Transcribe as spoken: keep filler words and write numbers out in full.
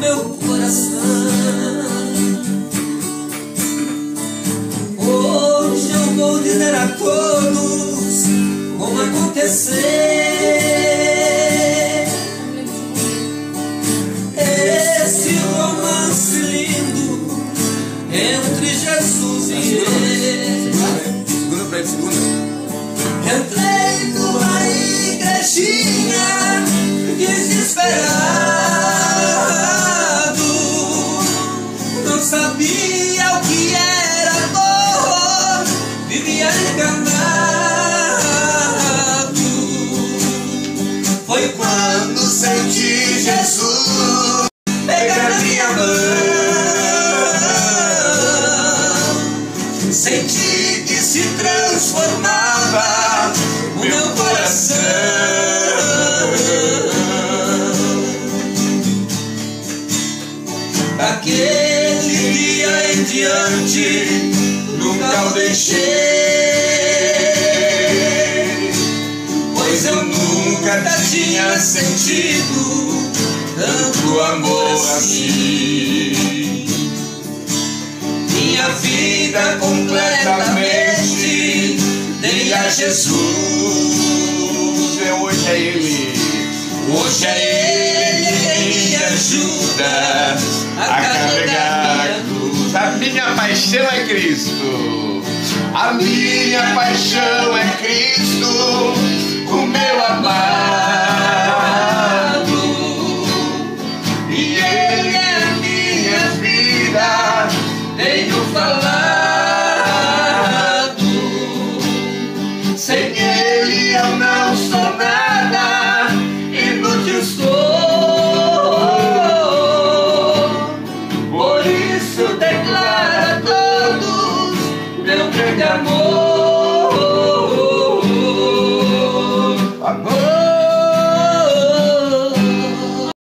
meu coração. Hoje eu vou dizer a todos como aconteceu esse romance lindo entre Jesus e ele. Segunda pra ele, segunda. Entrei numa igrejinha desesperado, não sabia o que era amor, vivia enganado. Foi quando senti Jesus pegar minha mão, senti que se transformava o meu coração. Daquele dia em diante nunca o deixei, pois eu nunca tinha sentido tanto amor assim. Minha vida completamente dei a Jesus. Hoje é Ele. Hoje é Ele quem me ajuda a carregar minha cruz. A minha paixão é Cristo. A minha paixão é Cristo, o meu amado. E Ele é a minha vida. Tenho falado.